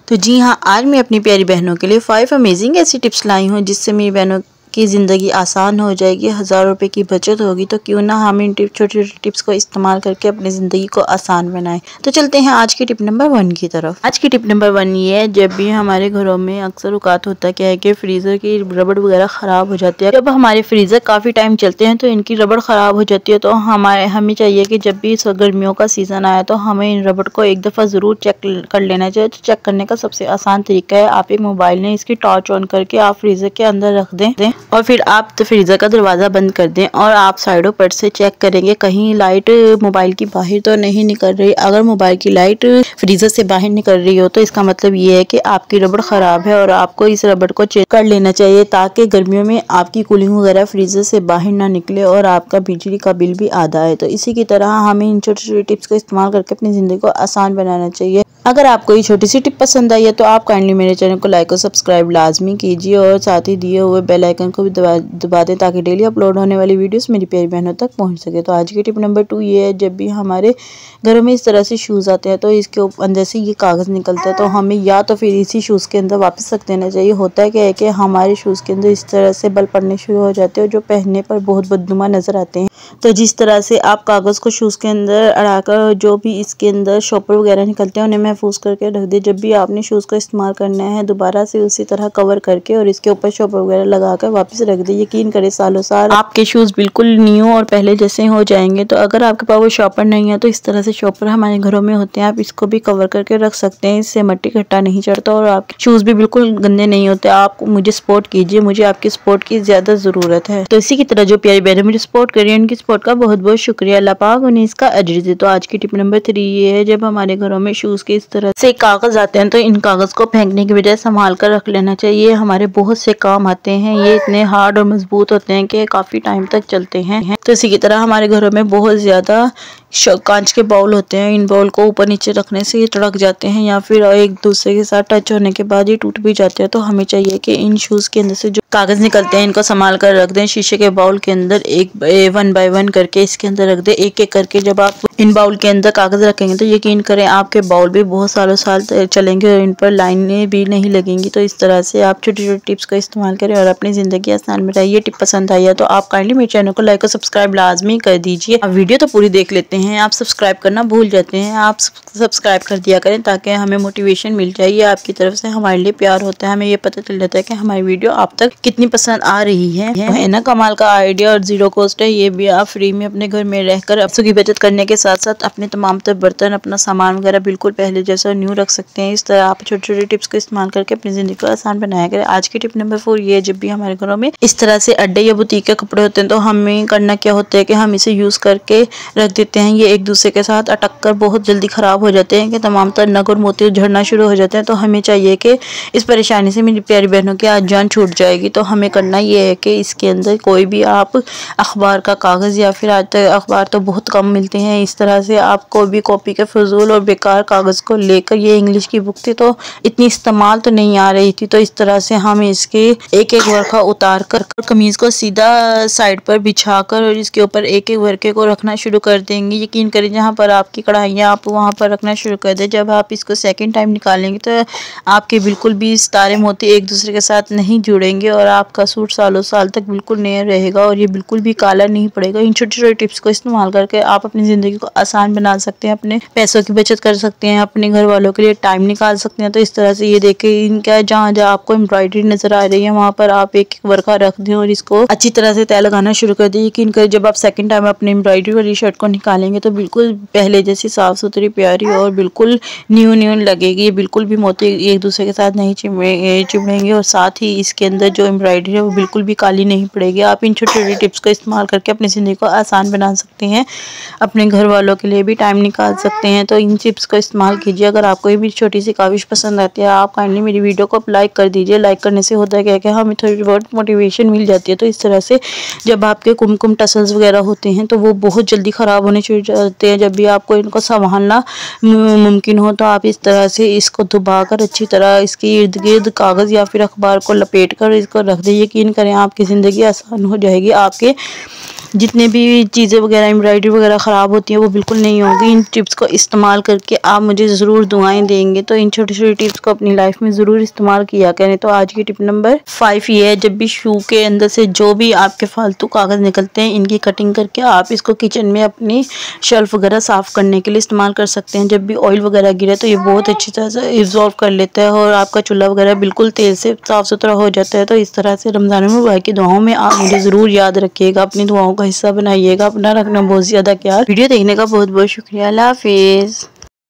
तो जी हाँ, आज मैं अपनी प्यारी बहनों के लिए 5 अमेजिंग ऐसी टिप्स लाई हूँ जिससे मेरी बहनों की ज़िंदगी आसान हो जाएगी, हज़ारों रुपए की बचत होगी। तो क्यों ना हम इन छोटी छोटी टिप्स को इस्तेमाल करके अपनी ज़िंदगी को आसान बनाएं। तो चलते हैं आज की टिप नंबर 1 की तरफ। आज की टिप नंबर 1 ये है, जब भी हमारे घरों में अक्सर औकात होता क्या है कि फ्रीज़र की रबड़ वगैरह ख़राब हो जाती है। जब हमारे फ्रीज़र काफ़ी टाइम चलते हैं तो इनकी रबड़ ख़राब हो जाती है। तो हमें चाहिए कि जब भी गर्मियों का सीज़न आया तो हमें इन रबड़ को एक दफ़ा ज़रूर चेक कर लेना चाहिए। तो चेक करने का सबसे आसान तरीका है, आप एक मोबाइल में इसकी टॉर्च ऑन करके आप फ्रीज़र के अंदर रख दें और फिर आप तो फ्रीज़र का दरवाज़ा बंद कर दें और आप साइडों पर से चेक करेंगे कहीं लाइट मोबाइल की बाहर तो नहीं निकल रही। अगर मोबाइल की लाइट फ्रीज़र से बाहर निकल रही हो तो इसका मतलब ये है कि आपकी रबड़ ख़राब है और आपको इस रबड़ को चेक कर लेना चाहिए ताकि गर्मियों में आपकी कूलिंग वगैरह फ्रीज़र से बाहर ना निकले और आपका बिजली का बिल भी आधा है। तो इसी की तरह हमें इन छोटी छोटी टिप्स का इस्तेमाल करके अपनी ज़िंदगी को आसान बनाना चाहिए। अगर आपको ये छोटी सी टिप पसंद आई है तो आप काइंडली मेरे चैनल को लाइक और सब्सक्राइब लाजमी कीजिए और साथ ही दिए हुए बेल आइकन को भी दबा दें ताकि डेली अपलोड होने वाली वीडियोस मेरी प्यारी बहनों तक पहुंच सके। तो आज की टिप नंबर 2 ये है, जब भी हमारे घरों में इस तरह से शूज़ आते हैं तो इसके अंदर से ये कागज़ निकलता है तो हमें या तो फिर इसी शूज़ के अंदर वापस रख देना चाहिए। होता है क्या है कि हमारे शूज़ के अंदर इस तरह से बल पड़ने शुरू हो जाते हैं जो पहनने पर बहुत बदनुमा नज़र आते हैं। तो जिस तरह से आप कागज़ को शूज़ के अंदर अड़ाकर जो भी इसके अंदर शॉपर वगैरह निकलते हैं उन्हें महफूज करके रख दे। जब भी आपने शूज़ का इस्तेमाल करना है दोबारा से उसी तरह कवर करके और इसके ऊपर शॉपर वगैरह लगाकर वापस रख दे। यकीन करें सालों साल आपके शूज़ बिल्कुल न्यू और पहले जैसे हो जाएंगे। तो अगर आपके पास वो शॉपर नहीं है तो इस तरह से शॉपर हमारे घरों में होते हैं, आप इसको भी कवर करके रख सकते हैं। इससे मट्टी घट्टा नहीं चढ़ता और आपके शूज़ भी बिल्कुल गंदे नहीं होते। आप मुझे सपोर्ट कीजिए, मुझे आपकी सपोर्ट की ज़्यादा ज़रूरत है। तो इसी की तरह जो प्यारी बहनें मुझे सपोर्ट कर रही है उनकी सपोर्ट का बहुत बहुत शुक्रिया। अल्लाह पाक उन्हें इसका अजर दे। तो आज की टिप नंबर 3 ये है, जब हमारे घरों में शूज़ के इस तरह से कागज़ आते हैं तो इन कागज़ को फेंकने की बजाय संभाल कर रख लेना चाहिए। हमारे बहुत से काम आते हैं, ये इतने हार्ड और मजबूत होते हैं कि काफ़ी टाइम तक चलते हैं। तो इसी की तरह हमारे घरों में बहुत ज़्यादा कांच के बाउल होते हैं, इन बाउल को ऊपर नीचे रखने से ये टड़क जाते हैं या फिर एक दूसरे के साथ टच होने के बाद ये टूट भी जाते हैं। तो हमें चाहिए कि इन शूज़ के अंदर से जो कागज़ निकलते हैं इनको संभाल कर रख दें। शीशे के बाउल के अंदर एक 1 बाय 1 करके इसके अंदर रख दें, एक एक करके। जब आप इन बाउल के अंदर कागज़ रखेंगे तो यकीन करें आपके बाउल भी बहुत सालों साल चलेंगे और इन पर लाइनें भी नहीं लगेंगी। तो इस तरह से आप छोटी छोटी टिप्स का इस्तेमाल करें और अपनी ज़िंदगी आसान बनाइए। टिप पसंद आई है तो आप काइंडली मेरे चैनल को लाइक और सब्सक्राइब लाजमी कर दीजिए। अब वीडियो तो पूरी देख लेते हैं, आप सब्सक्राइब करना भूल जाते हैं, आप सब्सक्राइब कर दिया करें ताकि हमें मोटिवेशन मिल जाए। ये आपकी तरफ से हमारे लिए प्यार होता है, हमें ये पता चल जाता है कि हमारी वीडियो आप तक कितनी पसंद आ रही है ना। कमाल का आइडिया और जीरो कॉस्ट है, ये भी आप फ्री में अपने घर में रहकर पैसों की बचत करने के साथ साथ अपने तमाम तर बर्तन अपना सामान वगैरह बिल्कुल पहले जैसा न्यू रख सकते हैं। इस तरह आप छोटी छोटी टिप्स को इस्तेमाल करके अपनी ज़िंदगी को आसान बनाया करें। आज की टिप नंबर 4 ये है, जब भी हमारे घरों में इस तरह से अड्डे या बुटीक के कपड़े होते हैं तो हमें करना क्या होता है कि हम इसे यूज़ करके रख देते हैं। ये एक दूसरे के साथ अटक कर बहुत जल्दी ख़राब हो जाते हैं कि तमाम तर नग और मोती झड़ना शुरू हो जाते हैं। तो हमें चाहिए कि इस परेशानी से मेरी प्यारी बहनों की आज जान छूट जाएगी। तो हमें करना ये है कि इसके अंदर कोई भी आप अखबार का कागज़ या फिर आज तक अखबार तो बहुत कम मिलते हैं, इस तरह से आप कोई भी कॉपी के फजूल और बेकार कागज़ को लेकर, ये इंग्लिश की बुक थी तो इतनी इस्तेमाल तो नहीं आ रही थी, तो इस तरह से हम इसके एक एक वर्का उतार कर कमीज़ को सीधा साइड पर बिछा कर और इसके ऊपर एक एक वर्के को रखना शुरू कर देंगे। यकीन करें जहाँ पर आपकी कढ़ाइयाँ आप वहाँ पर रखना शुरू कर दें। जब आप इसको सेकंड टाइम निकालेंगे तो आपके बिल्कुल भी सितारे मोती एक दूसरे के साथ नहीं जुड़ेंगे और आपका सूट सालों साल तक बिल्कुल नया रहेगा और ये बिल्कुल भी काला नहीं पड़ेगा। इन छोटी छोटी टिप्स को इस्तेमाल करके आप अपनी ज़िंदगी को आसान बना सकते हैं, अपने पैसों की बचत कर सकते हैं, अपने घर वालों के लिए टाइम निकाल सकते हैं। तो इस तरह से ये देखें, इनका जहाँ जहाँ आपको एम्ब्रॉयडरी नजर आ रही है वहाँ पर आप एक एक वर्का रख दें और इसको अच्छी तरह से तय लगाना शुरू कर दें। यकीन करें जब आप सेकंड टाइम अपने एम्ब्रॉयडरी वाली शर्ट को निकालेंगे तो बिल्कुल पहले जैसी साफ सुथरी प्यारी और बिल्कुल न्यू न्यू लगेगी। बिल्कुल भी मोती एक दूसरे के साथ नहीं चिमड़ेंगे और साथ ही इसके अंदर जो एम्ब्रॉयडरी है वो बिल्कुल भी काली नहीं पड़ेगी। आप इन छोटी छोटी टिप्स को इस्तेमाल करके अपनी ज़िंदगी को आसान बना सकते हैं, अपने घर वालों के लिए भी टाइम निकाल सकते हैं। तो इन टिप्स को इस्तेमाल कीजिए। अगर आपको ये भी छोटी सी काविश पसंद आती है आप काइंडली मेरी वीडियो को लाइक कर दीजिए। लाइक करने से होता है क्या कि हमें थोड़ी बहुत मोटिवेशन मिल जाती है। तो इस तरह से जब आपके कुमकुम टसल्स वगैरह होते हैं तो वो बहुत जल्दी ख़राब होने शुरू जाते हैं। जब भी आपको इनको संभालना मुमकिन हो तो आप इस तरह से इसको दबाकर अच्छी तरह इसके इर्द गिर्द कागज़ या फिर अखबार को लपेट कर इसको रख दें। यकीन करें आपकी ज़िंदगी आसान हो जाएगी। आपके जितने भी चीज़ें वगैरह एम्ब्रॉयडरी वगैरह ख़राब होती हैं वो बिल्कुल नहीं होगी। इन टिप्स को इस्तेमाल करके आप मुझे ज़रूर दुआएं देंगे। तो इन छोटी छोटी टिप्स को अपनी लाइफ में ज़रूर इस्तेमाल किया करें। तो आज की टिप नंबर 5 ये है, जब भी शू के अंदर से जो भी आपके फालतू कागज़ निकलते हैं इनकी कटिंग करके आप इसको किचन में अपनी शेल्फ वगैरह साफ़ करने के लिए इस्तेमाल कर सकते हैं। जब भी ऑयल वगैरह गिरे तो ये बहुत अच्छी तरह से इब्जॉर्ब कर लेता है और आपका चूल्हा वगैरह बिल्कुल तेल से साफ़ सुथरा हो जाता है। तो इस तरह से रमज़ान मुबारक की दुआओं में आप मुझे ज़रूर याद रखिएगा, अपनी दुआओं का हिस्सा बनाइएगा, अपना रखना बहुत ज़्यादा ख्याल। वीडियो देखने का बहुत बहुत शुक्रिया। अल्लाह हाफिज़।